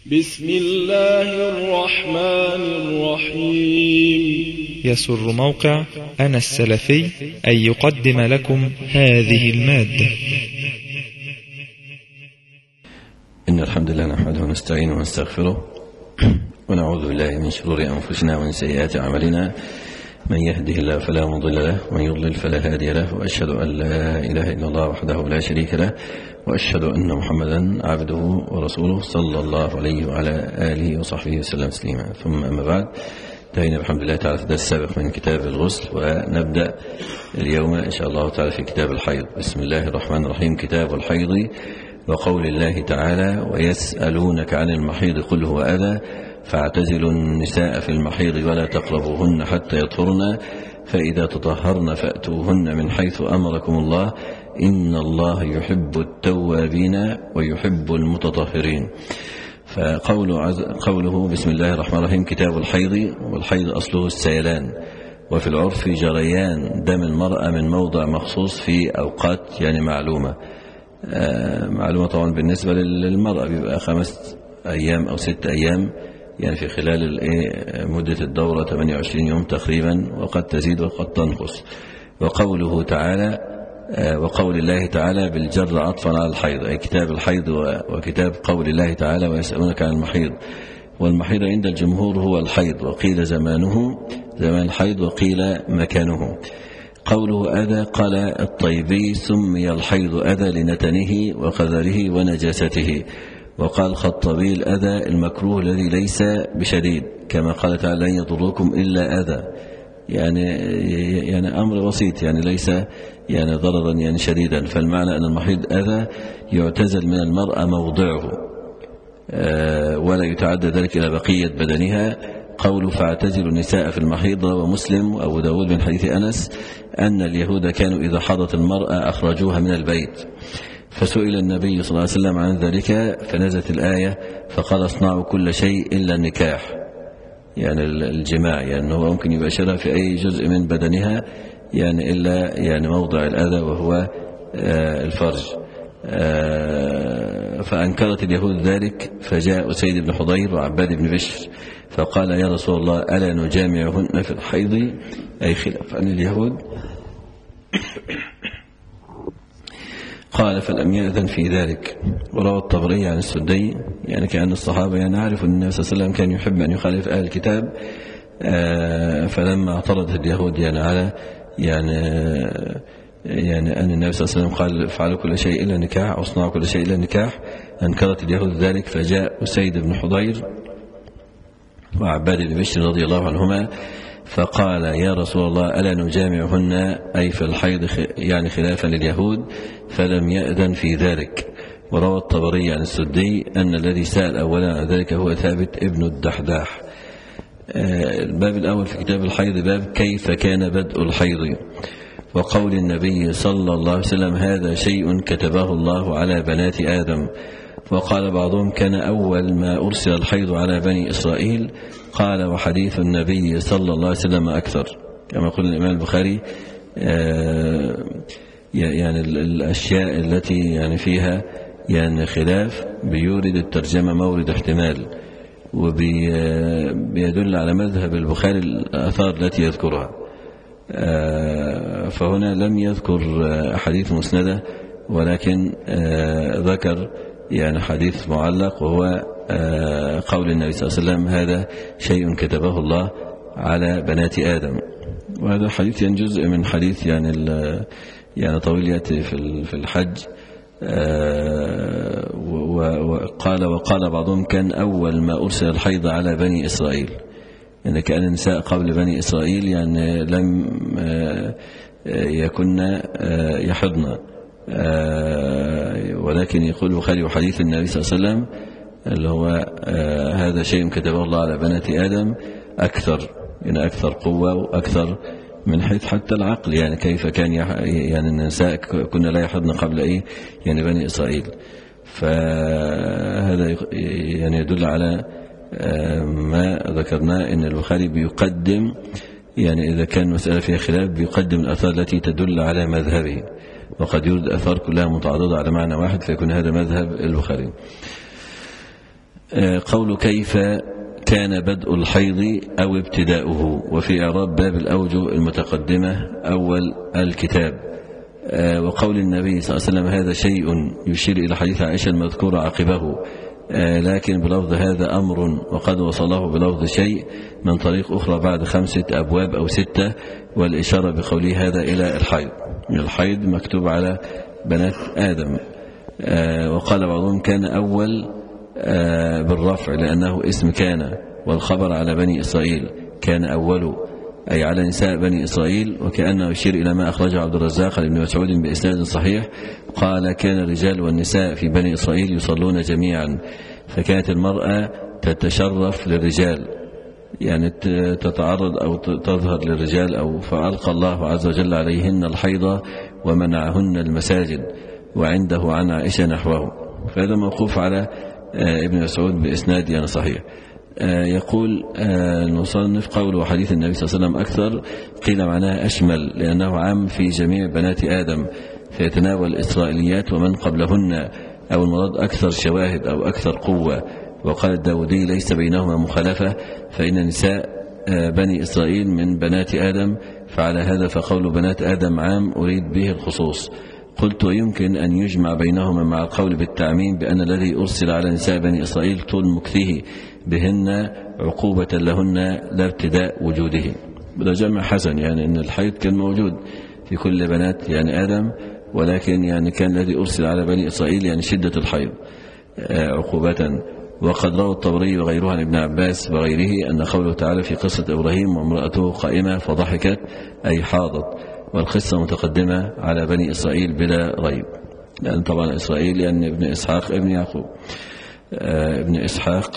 بسم الله الرحمن الرحيم. يسر موقع أنا السلفي أن يقدم لكم هذه المادة. إن الحمد لله نحمده ونستعينه ونستغفره ونعوذ بالله من شرور أنفسنا ومن سيئات أعمالنا. من يهده الله فلا مضل له ومن يضلل فلا هادي له، وأشهد أن لا إله إلا الله وحده لا شريك له، وأشهد أن محمدا عبده ورسوله صلى الله عليه وعلى آله وصحبه وسلم تسليما. ثم أما بعد، انتهينا الحمد لله تعالى في الدرس السابق من كتاب الغسل، ونبدأ اليوم إن شاء الله تعالى في كتاب الحيض. بسم الله الرحمن الرحيم. كتاب الحيض. وقول الله تعالى: ويسألونك عن المحيض قل هو أذى فاعتزلوا النساء في المحيض ولا تقربوهن حتى يطهرن فإذا تطهرن فأتوهن من حيث أمركم الله إن الله يحب التوابين ويحب المتطهرين. فقوله بسم الله الرحمن الرحيم كتاب الحيض، والحيض أصله السيلان، وفي العرف جريان دم المرأة من موضع مخصوص في أوقات يعني معلومة طبعا بالنسبة للمرأة بيبقى 5 أيام أو 6 أيام، يعني في خلال مدة الدورة 28 يوم تقريبا، وقد تزيد وقد تنقص. وقوله تعالى وقول الله تعالى بالجر عطفا على الحيض، أي كتاب الحيض وكتاب قول الله تعالى ويسألونك عن المحيض. والمحيض عند الجمهور هو الحيض، وقيل زمان الحيض وقيل مكانه. قوله أذى قال الطيبي: سمي الحيض أذى لنتنه وقذره ونجاسته. وقال الخطابي: الأذى المكروه الذي ليس بشديد، كما قال تعالى: لن يضركم إلا أذى، يعني أمر بسيط، يعني ليس يعني ضررا يعني شديدا. فالمعنى أن المحيض أذى يعتزل من المرأة موضعه ولا يتعدى ذلك إلى بقية بدنها. قوله فاعتزلوا النساء في المحيض. روى مسلم وأبو داود من حديث أنس أن اليهود كانوا إذا حضت المرأة أخرجوها من البيت، فسئل النبي صلى الله عليه وسلم عن ذلك فنزلت الآية فقال: اصنعوا كل شيء إلا النكاح، يعني الجماع، يعني هو ممكن يباشرها في أي جزء من بدنها يعني إلا يعني موضع الأذى وهو الفرج. فأنكرت اليهود ذلك، فجاء أسيد بن حضير وعباد بن بشر فقال: يا رسول الله ألا نجامعهن في الحيض، أي خلاف عن اليهود؟ قال: فلم يأذن في ذلك. وروى الطبري عن السدي يعني كأن الصحابة يعني عرفوا أن النبي صلى الله عليه وسلم كان يحب أن يخالف أهل الكتاب، فلما اعترضت اليهود يعني على يعني أن النبي صلى الله عليه وسلم قال: افعلوا كل شيء إلا النكاح أو اصنعوا كل شيء إلا النكاح، أنكرت اليهود ذلك، فجاء أسيد بن حضير وعباد بن بشر رضي الله عنهما فقال: يا رسول الله ألا نجامعهن، أي في الحيض يعني خلافا لليهود، فلم يأذن في ذلك. وروى الطبري عن السدي أن الذي سأل أولا عن ذلك هو ثابت ابن الدحداح. الباب الأول في كتاب الحيض باب كيف كان بدء الحيض. وقول النبي صلى الله عليه وسلم: هذا شيء كتبه الله على بنات آدم. وقال بعضهم: كان أول ما أرسل الحيض على بني إسرائيل. قال: وحديث النبي صلى الله عليه وسلم أكثر، كما قال الإمام البخاري يعني الأشياء التي يعني فيها يعني خلاف بيورد الترجمة مورد احتمال، وبيدل على مذهب البخاري الآثار التي يذكرها. فهنا لم يذكر حديث مسندة، ولكن ذكر يعني حديث معلق، وهو قول النبي صلى الله عليه وسلم: هذا شيء كتبه الله على بنات آدم. وهذا الحديث يعني جزء من حديث يعني طويل يأتي في الحج. وقال بعضهم: كان أول ما أرسل الحيض على بني إسرائيل، يعني كان النساء قبل بني إسرائيل يعني لم يكن يحضن، ولكن يقول البخاري وحديث النبي صلى الله عليه وسلم اللي هو هذا شيء كتبه الله على بنات آدم أكثر، يعني أكثر قوة وأكثر من حيث حتى العقل، يعني كيف كان يعني النساء كنا لا يحضن قبل يعني بني إسرائيل. فهذا يعني يدل على ما ذكرنا أن البخاري بيقدم، يعني إذا كان مسألة فيها خلاف بيقدم الآثار التي تدل على مذهبه، وقد يورد آثار كلها متعارضة على معنى واحد، فيكون هذا مذهب البخاري. قول كيف كان بدء الحيض أو ابتداؤه، وفي إعراب باب الأوجه المتقدمة أول الكتاب. وقول النبي صلى الله عليه وسلم هذا شيء يشير إلى حديث عائشة المذكور عقبه، لكن بلفظ هذا أمر، وقد وصله بلفظ شيء من طريق أخرى بعد 5 أبواب أو 6، والإشارة بقوله هذا إلى الحيض. الحيض مكتوب على بنات آدم. وقال بعضهم كان أول بالرفع لأنه اسم كان، والخبر على بني إسرائيل كان أول أي على نساء بني إسرائيل، وكأنه يشير إلى ما أخرجه عبد الرزاق لابن مسعود بإسناد صحيح قال كان الرجال والنساء في بني إسرائيل يصلون جميعا، فكانت المرأة تتشرف للرجال، يعني تتعرض أو تظهر للرجال، أو فألقى الله عز وجل عليهن الحيض ومنعهن المساجد، وعنده عن عائشة نحوه. فهذا موقوف على ابن مسعود بإسناد يعني صحيح. يقول المصنف قوله حديث النبي صلى الله عليه وسلم أكثر، قيل معناه أشمل لأنه عام في جميع بنات آدم، فيتناول الإسرائيليات ومن قبلهن، أو المراد أكثر شواهد أو أكثر قوة. وقال الداودي ليس بينهما مخالفة، فإن نساء بني إسرائيل من بنات آدم، فعلى هذا فقول بنات آدم عام أريد به الخصوص. قلت يمكن أن يجمع بينهما مع القول بالتعميم بأن الذي أرسل على نساء بني إسرائيل طول مكثه بهن عقوبة لهن لا ابتداء وجوده. ده جمع حسن، يعني أن الحيض كان موجود في كل بنات يعني آدم، ولكن يعني كان الذي أرسل على بني إسرائيل يعني شدة الحيض عقوبة. وقد روى الطبري وغيره عن ابن عباس وغيره أن قوله تعالى في قصة إبراهيم وامرأته قائمة فضحكت أي حاضت، والقصة متقدمة على بني إسرائيل بلا ريب، لأن طبعا إسرائيل يعني ابن إسحاق ابن يعقوب، ابن إسحاق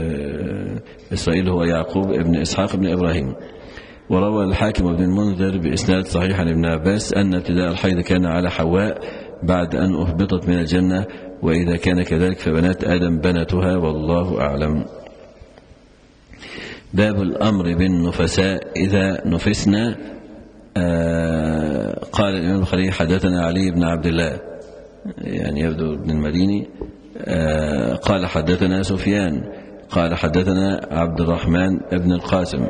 إسرائيل هو يعقوب ابن إسحاق ابن إبراهيم. وروى الحاكم ابن المنذر بإسناد صحيح عن ابن عباس أن ابتداء الحيض كان على حواء بعد أن أهبطت من الجنة، وإذا كان كذلك فبنات آدم بنتها، والله أعلم. باب الأمر بالنفساء إذا نفسنا. قال الإمام البخاري حدثنا علي بن عبد الله، يعني يبدو ابن المديني، قال حدثنا سفيان قال حدثنا عبد الرحمن بن القاسم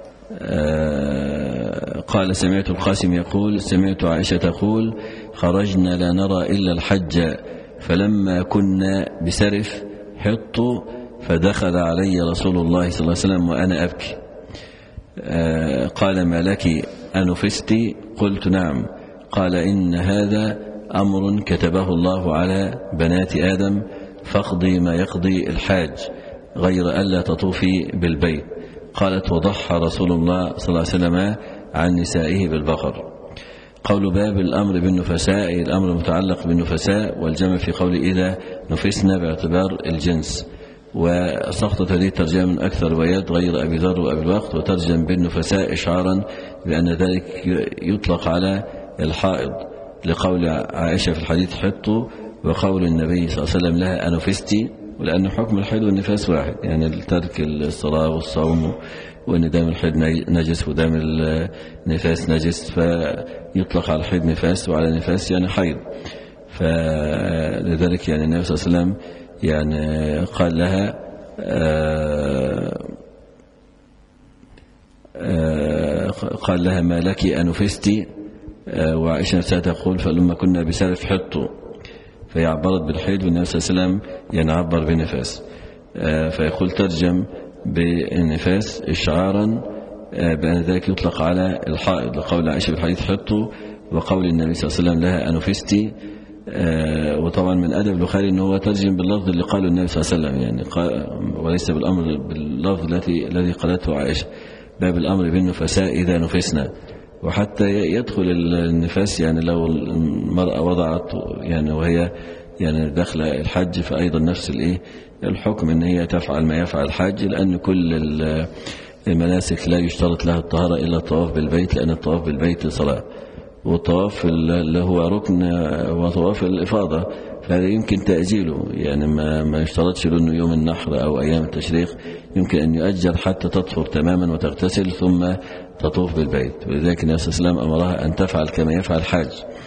قال سمعت القاسم يقول سمعت عائشة تقول خرجنا لا نرى إلا الحج، فلما كنا بسرف حط فدخل علي رسول الله صلى الله عليه وسلم وأنا أبكي، قال ما لك أنفستي؟ قلت نعم. قال إن هذا أمر كتبه الله على بنات آدم، فاقضي ما يقضي الحاج غير ألا تطوفي بالبيت. قالت وضحى رسول الله صلى الله عليه وسلم عن نسائه بالبقر. قول باب الأمر بالنفساء، الأمر متعلق بالنفساء، والجمع في قول إذا نفسنا باعتبار الجنس. وسقطت هذه الترجمة من أكثر روايات غير أبي ذر وأبي الوقت، وترجم بالنفساء إشعارا بأن ذلك يطلق على الحائض، لقول عائشة في الحديث حطوا، وقول النبي صلى الله عليه وسلم لها أنفستي، ولأن حكم الحيض والنفاس واحد، يعني ترك الصلاة والصوم، وأن دام الحيض نجس ودام النفاس نجس، فيطلق على الحيض نفاس وعلى النفاس يعني حيض. فلذلك يعني النبي صلى الله عليه وسلم يعني قال لها قال لها ما لك أنفستي، وعائشة نفسها تقول فلما كنا بسرف حطوا، فهي عبرت بالحيض، والنبي صلى الله عليه وسلم يعني عبر بالنفاس، فيقول ترجم بالنفاس إشعارا بأن ذلك يطلق على الحائض، لقول عائشة بالحديث حطوا، وقول النبي صلى الله عليه وسلم لها أنفستي. وطبعا من أدب البخاري أنه هو ترجم باللفظ اللي قاله النبي صلى الله عليه وسلم، يعني وليس بالأمر باللفظ الذي قالته عائشة. باب الأمر بالنفساء إذا نفسنا، وحتى يدخل النفاس يعني لو المرأة وضعت يعني وهي يعني داخل الحج، فأيضا نفس الحكم أن هي تفعل ما يفعل الحج، لأن كل المناسك لا يشترط لها الطهارة إلا الطواف بالبيت، لأن الطواف بالبيت صلاة، والطواف اللي هو ركن وطواف الإفاضة، فهذا يمكن تأجيله، يعني ما يشترطش له أنه يوم النحر أو أيام التشريق، يمكن أن يؤجل حتى تطهر تماما وتغتسل ثم تطوف بالبيت. ولذلك النبي صلى الله عليه وسلم أمرها أن تفعل كما يفعل الحاج،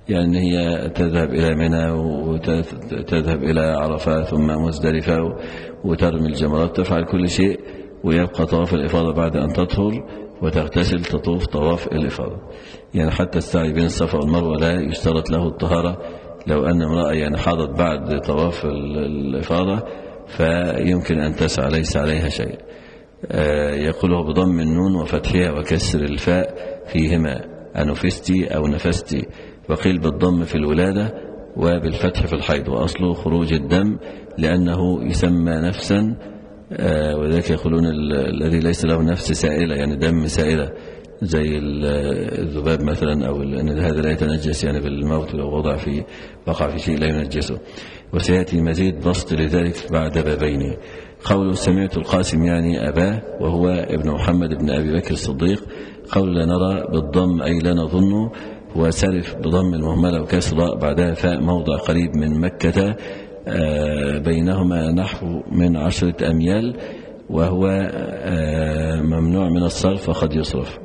يعني هي تذهب إلى منى وتذهب إلى عرفات ثم مزدلفة وترمي الجمرات، تفعل كل شيء، ويبقى طواف الإفاضة بعد أن تطهر وتغتسل تطوف طواف الإفاضة. يعني حتى السعي بين الصفا والمروة لا يشترط له الطهارة. لو أن امرأة يعني حاضت بعد طواف الإفاضة فيمكن أن تسعى ليس عليها شيء. يقوله بضم النون وفتحها وكسر الفاء فيهما، أنفستي أو نفستي، وقيل بالضم في الولادة وبالفتح في الحيض، وأصله خروج الدم لأنه يسمى نفسا، وذلك يقولون الذي ليس له نفس سائلة، يعني دم سائلة زي الذباب مثلا، أو أن هذا لا يتنجس يعني بالموت، لو وقع في شيء لا ينجسه. وسيأتي مزيد بسط لذلك بعد بابين. قول سمعت القاسم يعني أباه وهو ابن محمد بن أبي بكر الصديق. قول لا نرى بالضم أي لا نظن، وسرف بضم المهملة وكسر بعدها فاء موضع قريب من مكة بينهما نحو من 10 أميال، وهو ممنوع من الصرف وقد يصرف.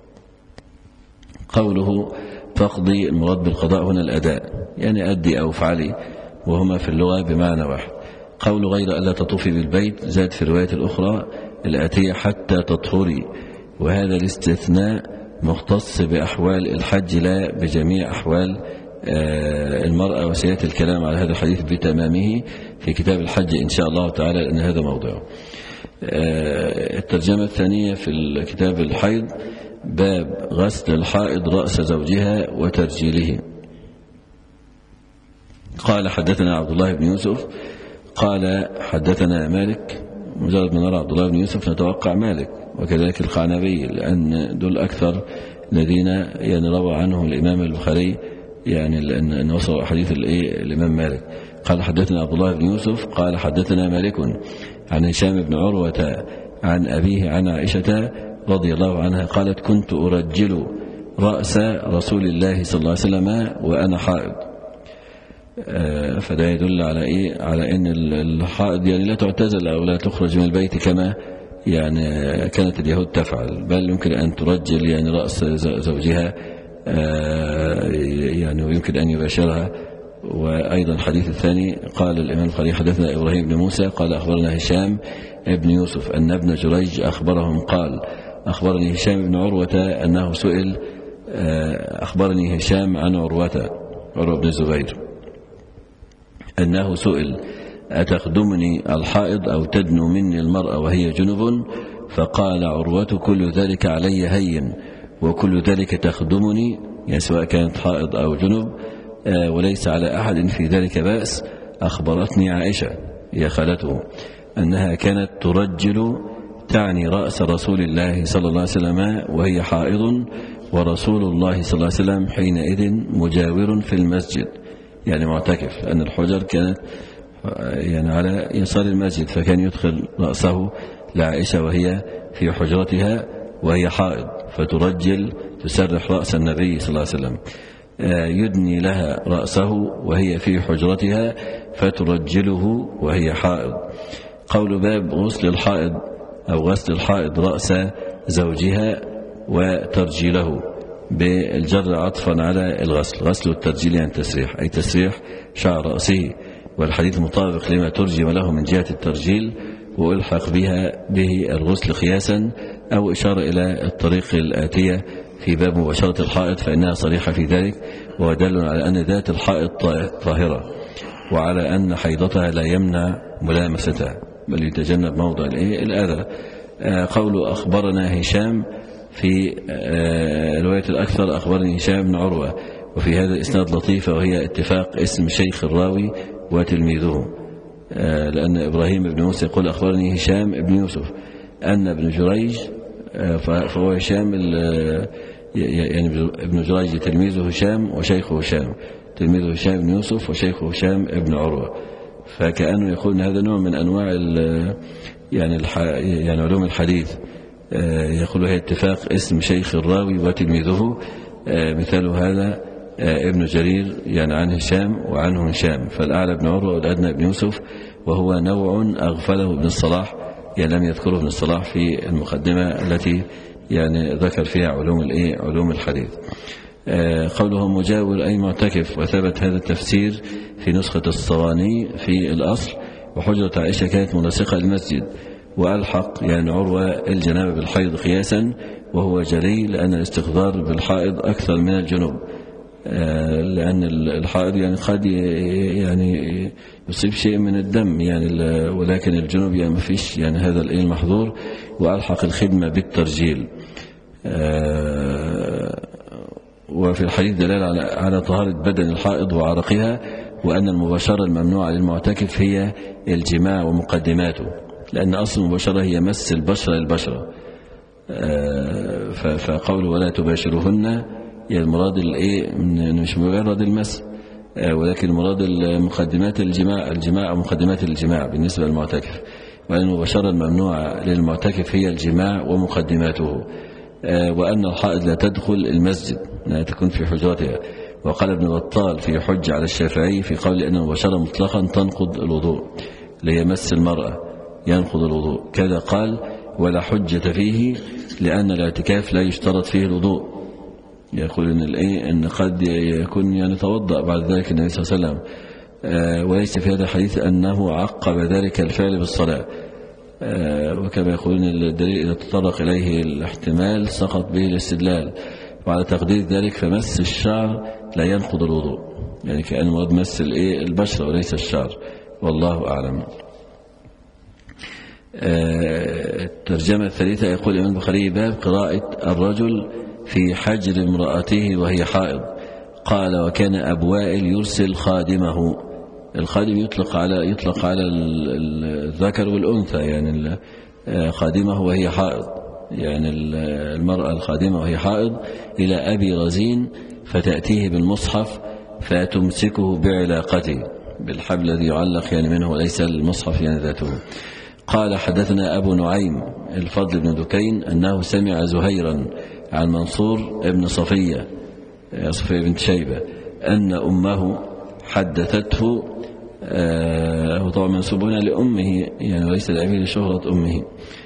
قوله تقضي، المراد بالقضاء هنا الأداء، يعني أدي أو افعلي، وهما في اللغة بمعنى واحد. قول غير ألا تطوفي بالبيت زاد في الرواية الأخرى الآتية حتى تطهري، وهذا الاستثناء مختص بأحوال الحج لا بجميع أحوال المرأة، وسيأتي الكلام على هذا الحديث بتمامه في كتاب الحج إن شاء الله تعالى، لأن هذا موضوعه. الترجمة الثانية في الكتاب الحيض، باب غسل الحائض رأس زوجها وترجيله. قال حدثنا عبد الله بن يوسف قال حدثنا مالك. مجرد ما نرى عبد الله بن يوسف نتوقع مالك، وكذلك القعنبي، لأن دول أكثر الذين يعني روى عنه الإمام البخاري، يعني لأن وصل حديث الإمام مالك. قال حدثنا عبد الله بن يوسف قال حدثنا مالك عن هشام بن عروة عن أبيه عن عائشة رضي الله عنها قالت كنت أرجل رأس رسول الله صلى الله عليه وسلم وأنا حائض. فده يدل على على ان الحائض يعني لا تعتزل او لا تخرج من البيت كما يعني كانت اليهود تفعل، بل يمكن ان ترجل يعني رأس زوجها يعني ويمكن ان يباشرها. وايضا الحديث الثاني قال الامام البخاري حدثنا ابراهيم بن موسى قال اخبرنا هشام بن يوسف ان ابن جريج اخبرهم قال اخبرني هشام بن عروة انه سئل، اخبرني هشام عن عروة بن الزبير أنه سئل أتخدمني الحائض أو تدنو مني المرأة وهي جنب؟ فقال عروة كل ذلك علي هين وكل ذلك تخدمني، يعني سواء كانت حائض أو جنب، وليس على أحد في ذلك بأس. أخبرتني عائشة يا خالته أنها كانت ترجل، تعني رأس رسول الله صلى الله عليه وسلم وهي حائض، ورسول الله صلى الله عليه وسلم حينئذ مجاور في المسجد، يعني معتكف، لأن الحجر كانت يعني على يسار المسجد، فكان يدخل رأسه لعائشة وهي في حجرتها وهي حائض، فترجل تسرح رأس النبي صلى الله عليه وسلم، يدني لها رأسه وهي في حجرتها فترجله وهي حائض. قول باب غسل الحائض أو غسل الحائض رأس زوجها وترجيله بالجر عطفا على الغسل. غسل الترجيل يعني تسريح، أي تسريح شعر رأسه، والحديث مطابق لما ترجم له من جهة الترجيل، وألحق به الغسل قياسا أو إشارة إلى الطريق الآتية في باب مباشرة الحائض، فإنها صريحة في ذلك، ودل على أن ذات الحائض طاهرة، وعلى أن حيضتها لا يمنع ملامستها بل يتجنب موضع الأذى. قول أخبرنا هشام في رواية الأكثر أخبرني هشام بن عروة، وفي هذا الإسناد لطيفة، وهي اتفاق اسم شيخ الراوي وتلميذه، لأن إبراهيم بن موسى يقول أخبرني هشام بن يوسف أن ابن جريج، فهو هشام يعني ابن جريج تلميذه هشام وشيخه هشام، تلميذه هشام بن يوسف وشيخه هشام بن عروة، فكأنه يقول أن هذا نوع من أنواع يعني علوم الحديث، يقول هي اتفاق اسم شيخ الراوي وتلميذه، مثال هذا ابن جرير يعني عن هشام وعنه هشام، فالأعلى ابن عروة والأدنى ابن يوسف، وهو نوع أغفله ابن الصلاح، يعني لم يذكره ابن الصلاح في المقدمة التي يعني ذكر فيها علوم الحديث. قوله مجاور أي معتكف، وثبت هذا التفسير في نسخة الصواني في الأصل. وحجرة عائشة كانت ملاصقة للمسجد، وألحق يعني عروة الجنابة بالحيض قياسا، وهو جلي لأن الاستقذار بالحائض أكثر من الجنوب، لأن الحائض يعني قد يعني يصيب شيء من الدم يعني، ولكن الجنوب يعني ما فيش يعني هذا المحظور. وألحق الخدمة بالترجيل. وفي الحديث دلالة على طهارة بدن الحائض وعرقها، وأن المباشرة الممنوعة للمعتكف هي الجماع ومقدماته، لأن أصل المباشرة هي مس البشرة للبشرة. فقوله ولا تباشرهن يعني المراد مش مجرد المس، ولكن المراد مقدمات الجماع ومقدمات الجماع بالنسبة للمعتكف. وأن المباشرة الممنوعة للمعتكف هي الجماع ومقدماته. وأن الحائض لا تدخل المسجد، لا تكون في حجرتها. وقال ابن بطال في حج على الشافعي في قول أن المباشرة مطلقا تنقض الوضوء، اللي هي مس المرأة ينقض الوضوء. كذا قال ولا حجة فيه لأن الاعتكاف لا يشترط فيه الوضوء. يقول إن قد يكون يعني توضأ بعد ذلك النبي صلى الله عليه وسلم، وليس في هذا الحديث أنه عقب ذلك الفعل بالصلاة. وكما يقولون الدليل إذا تطرق إليه الاحتمال سقط به الاستدلال، وعلى تقدير ذلك فمس الشعر لا ينقض الوضوء، يعني كأن مراد مس البشرة وليس الشعر، والله أعلم. الترجمة الثالثة يقول الإمام البخاري باب قراءة الرجل في حجر امرأته وهي حائض. قال وكان أبو وائل يرسل خادمه. الخادم يطلق على الذكر والأنثى، يعني خادمه وهي حائض، يعني المرأة الخادمة وهي حائض إلى أبي رزين فتأتيه بالمصحف فتمسكه بعلاقته، بالحبل الذي يعلق يعني منه وليس المصحف يعني ذاته. قال حدثنا أبو نعيم الفضل بن دكين أنه سمع زهيرا عن منصور ابن صفية بنت شيبة أن أمه حدثته، وطبعا منسوب هنا لأمه يعني وليس لأبيه لشهرة أمه،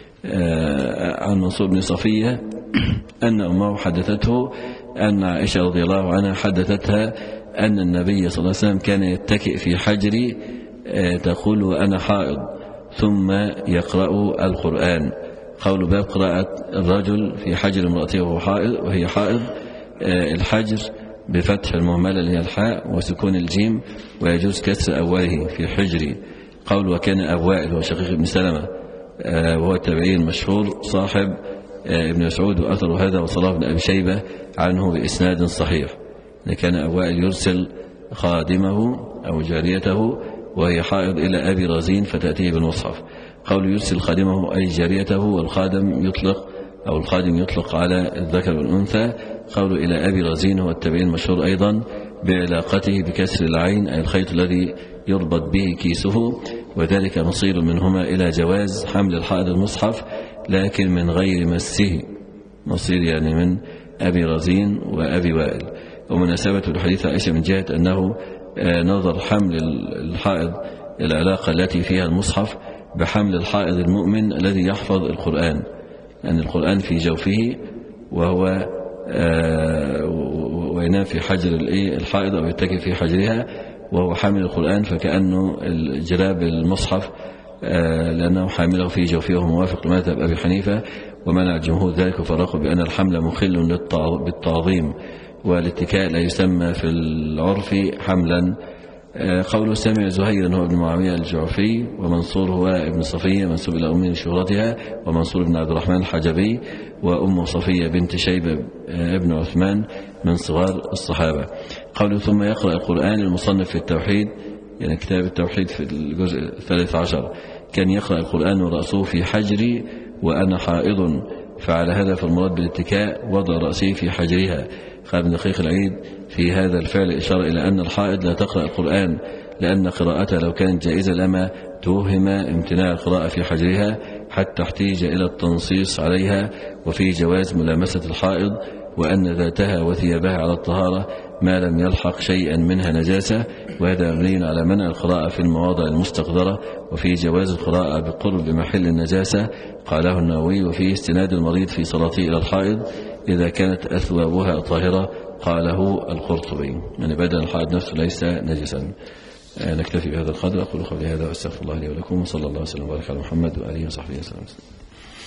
عن منصور بن صفية أن أمه حدثته أن عائشة رضي الله عنها حدثتها أن النبي صلى الله عليه وسلم كان يتكئ في حجري تقول وأنا حائض ثم يقرأ القرآن. قول باب قراءة الرجل في حجر امرأته وهي حائض. الحجر بفتح المهملة اللي هي الحاء وسكون الجيم، ويجوز كسر أوله في حجري. قول وكان أبو وائل وشقيق بن سلمة وهو التابعي المشهور صاحب ابن مسعود، وأثر هذا وصلاح بن أبي شيبة عنه بإسناد صحيح. كان أبو وائل يرسل خادمه أو جاريته وهي حائض إلى أبي رزين فتأتيه بالمصحف. قول يرسل خادمه أي جاريته، والخادم الخادم يطلق على الذكر والأنثى. قول إلى أبي رزين هو التابعي المشهور أيضا بعلاقته بكسر العين أي الخيط الذي يربط به كيسه، وذلك مصير منهما إلى جواز حمل الحائض المصحف لكن من غير مسه، مصير يعني من أبي رزين وأبي وائل. ومناسبة الحديث عائشة من جهة أنه نظر حمل الحائض العلاقة التي فيها المصحف بحمل الحائض المؤمن الذي يحفظ القرآن، أن القرآن في جوفه وهو وينام في حجر الحائض أو يتكئ في حجرها وهو حامل القرآن، فكأنه جراب المصحف لأنه حامله في جوفه، وهو موافق لمذهب أبي حنيفة ومنع الجمهور ذلك وفرقوا بأن الحمل مخل بالتعظيم، والاتكاء لا يسمى في العرف حملا. قوله سمع زهير هو ابن معاوية الجعفي، ومنصور هو ابن صفية منسوب إلى أمه لشهرتها، ومنصور بن عبد الرحمن الحجبي، وأم صفية بنت شيبة ابن عثمان من صغار الصحابة. قوله ثم يقرأ القرآن. المصنف في التوحيد يعني كتاب التوحيد في الجزء 13 كان يقرأ القرآن ورأسه في حجري وأنا حائض، فعلى هذا فالمراد بالاتكاء وضع رأسه في حجرها. قال ابن دقيق العيد في هذا الفعل إشارة إلى أن الحائض لا تقرأ القرآن، لأن قراءتها لو كانت جائزة لما توهم امتناع القراءة في حجرها حتى احتيج إلى التنصيص عليها، وفي جواز ملامسة الحائض، وأن ذاتها وثيابها على الطهارة ما لم يلحق شيئا منها نجاسة، وهذا مبني على منع القراءة في المواضع المستقذرة، وفي جواز القراءة بقرب محل النجاسة قاله النووي، وفي استناد المريض في صلاته إلى الحائض إذا كانت أثوابها طاهرة قاله القرطبي، يعني بدن الحائض نفسه ليس نجسا. نكتفي بهذا القدر. أقول قولي هذا وأستغفر الله لي ولكم، وصلى الله وسلم وبارك على محمد وآله وصحبه وسلم.